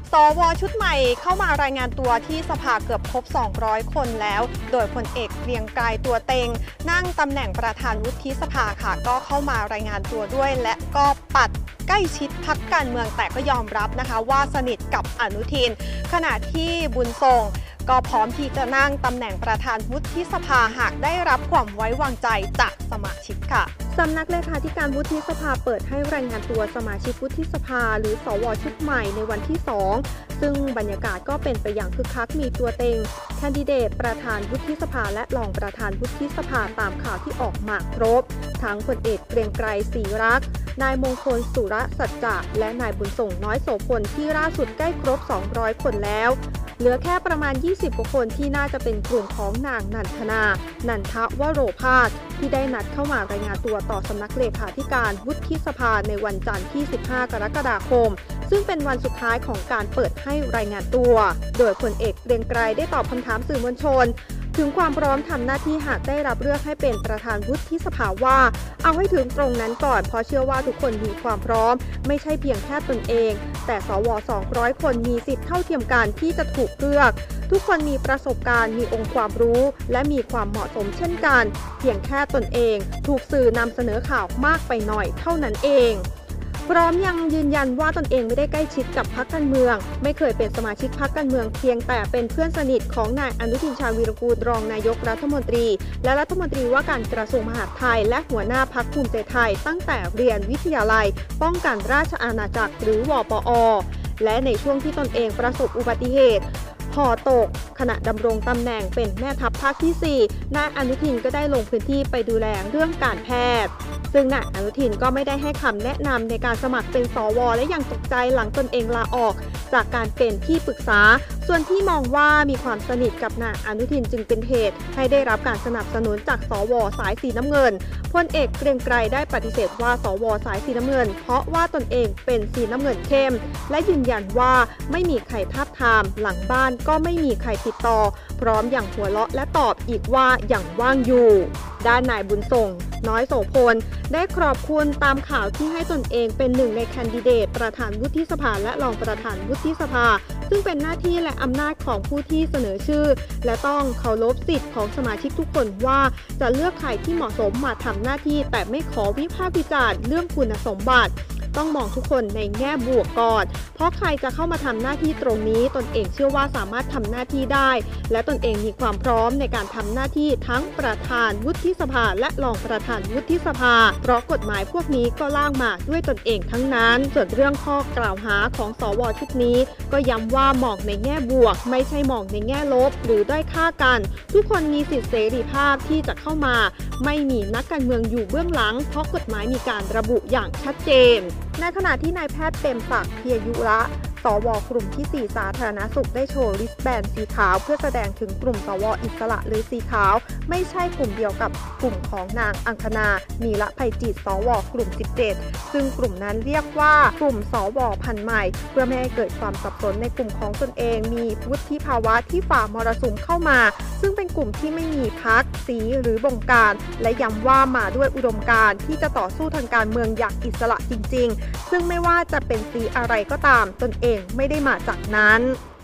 สว.ชุดใหม่เข้ามารายงานตัวที่สภาเกือบครบ200 คนแล้วโดยพลเอกเกรียงไกรตัวเต็งนั่งตำแหน่งประธานวุฒิสภาค่ะก็เข้ามารายงานตัวด้วยและก็ปัดใกล้ชิดพรรคการเมืองแต่ก็ยอมรับนะคะว่าสนิทกับอนุทินขณะที่บุญทรงก็พร้อมที่จะนั่งตำแหน่งประธานวุฒิสภาหากได้รับความไว้วางใจจากสมาชิกค่ะสำนักเลขาธิการวุฒิสภาเปิดให้รายงานตัวสมาชิกวุฒิสภาหรือสว.ชุดใหม่ในวันที่ 2ซึ่งบรรยากาศก็เป็นไปอย่างคึกคักมีตัวเต็งแคนดิเดตประธานวุฒิสภาและรองประธานวุฒิสภาตามข่าวที่ออกมาครบทั้งพลเอกเกรียงไกรศรีรักษ์นายมงคลสุรสัจจะและนายบุญส่งน้อยโสพลที่ล่าสุดใกล้ครบ200 คนแล้วเหลือแค่ประมาณ20 กว่าคนที่น่าจะเป็นกลุ่มของนางนันทนา นันทวโรภาสที่ได้นัดเข้ามารายงานตัวต่อสำนักเลขาธิการวุฒิสภาในวันจันทร์ที่ 15 กรกฎาคมซึ่งเป็นวันสุดท้ายของการเปิดให้รายงานตัวโดยพลเอกเกรียงไกรได้ตอบคำถามสื่อมวลชนถึงความพร้อมทำหน้าที่หากได้รับเลือกให้เป็นประธานวุฒิสภาว่าเอาให้ถึงตรงนั้นก่อนเพราะเชื่อว่าทุกคนมีความพร้อมไม่ใช่เพียงแค่ตนเองแต่สว200 คนมีสิทธิ์เท่าเทียมกันที่จะถูกเลือกทุกคนมีประสบการณ์มีองค์ความรู้และมีความเหมาะสมเช่นกันเพียงแค่ตนเองถูกสื่อนำเสนอข่าวมากไปหน่อยเท่านั้นเองพร้อมยังยืนยันว่าตนเองไม่ได้ใกล้ชิดกับพรรคการเมืองไม่เคยเป็นสมาชิกพรรคการเมืองเพียงแต่เป็นเพื่อนสนิทของนายอนุทินชาญวีรกูลรองนายกรัฐมนตรีและรัฐมนตรีว่าการกระทรวงมหาดไทยและหัวหน้าพรรคภูมิใจไทยตั้งแต่เรียนวิทยาลัยป้องกันราชอาณาจักรหรือวปอ.และในช่วงที่ตนเองประสบอุบัติเหตุห่อตกขณะดำรงตำแหน่งเป็นแม่ทัพภาคที่ 4 นายอนุทินก็ได้ลงพื้นที่ไปดูแลเรื่องการแพทย์ซึ่งนายอนุทินก็ไม่ได้ให้คำแนะนำในการสมัครเป็นสว.และยังตกใจหลังตนเองลาออกจากการเป็นที่ปรึกษาส่วนที่มองว่ามีความสนิทกับนายอนุทินจึงเป็นเหตุให้ได้รับการสนับสนุนจากสว.สายสีน้ำเงินพลเอกเกรียงไกรได้ปฏิเสธว่าสว.สายสีน้ำเงินเพราะว่าตนเองเป็นสีน้ำเงินเข้มและยืนยันว่าไม่มีใครทาบทามหลังบ้านก็ไม่มีใครติดต่อพร้อมอย่างหัวเราะและตอบอีกว่าอย่างว่างอยู่ด้านนายบุญส่งน้อยโสพลได้ขอบคุณตามข่าวที่ให้ตนเองเป็นหนึ่งในแคนดิเดตประธานวุฒิสภาและรองประธานวุฒิสภาซึ่งเป็นหน้าที่และอำนาจของผู้ที่เสนอชื่อและต้องเคารพสิทธิ์ของสมาชิกทุกคนว่าจะเลือกใครที่เหมาะสมมาทำหน้าที่แต่ไม่ขอวิพากษ์วิจารณ์เรื่องคุณสมบัติต้องมองทุกคนในแง่บวกก่อนเพราะใครจะเข้ามาทำหน้าที่ตรงนี้ตนเองเชื่อว่าสามารถทำหน้าที่ได้และตนเองมีความพร้อมในการทำหน้าที่ทั้งประธานวุฒิสภาและรองประธานวุฒิสภาเพราะกฎหมายพวกนี้ก็ร่างมาด้วยตนเองทั้งนั้นส่วนเรื่องข้อกล่าวหาของสว.ชุดนี้ก็ย้ำว่ามองในแง่บวกไม่ใช่มองในแง่ลบหรือด้อยค่ากันทุกคนมีสิทธิเสรีภาพที่จะเข้ามาไม่มีนักการเมืองอยู่เบื้องหลังเพราะกฎหมายมีการระบุอย่างชัดเจนในขณะที่นายแพทย์เต็มศักดิ์ เพียยุระสว.กลุ่มที่ 4 สาธารณสุขได้โชว์ริสแบนสีขาวเพื่อแสดงถึงกลุ่มสว.อิสระหรือสีขาวไม่ใช่กลุ่มเดียวกับกลุ่มของนางอังคณา นีละไพจิตรสว.กลุ่ม 17 ซึ่งกลุ่มนั้นเรียกว่ากลุ่มสว.พันธุ์ใหม่เพื่อไม่ให้เกิดความสับสนในกลุ่มของตนเองมีวุฒิภาวะที่ฝ่ามรสุมเข้ามาซึ่งเป็นกลุ่มที่ไม่มีพรรคสีหรือบงการและย้ำว่ามาด้วยอุดมการณ์ที่จะต่อสู้ทางการเมืองอย่างอิสระจริงๆซึ่งไม่ว่าจะเป็นสีอะไรก็ตามตนเองไม่ได้มาจากนั้น